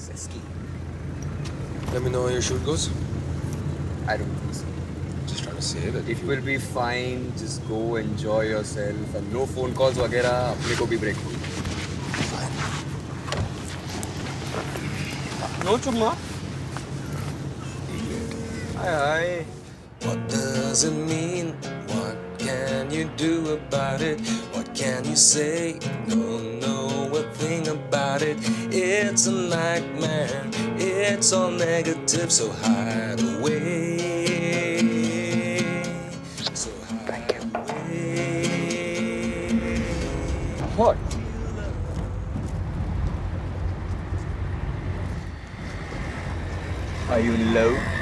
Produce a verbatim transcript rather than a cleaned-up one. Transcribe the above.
Let's ski. Let me know how your shoot goes. I don't think so. Just trying to say that. It will be fine. Just go enjoy yourself and no phone calls वगैरह अपने को भी break हो. No chumma. Hi hi. What does it mean? What can you do about it? What can you say? Don't know a thing about it. It's a nightmare. It's all negative, so hide away. So hide away. What? Are you in love?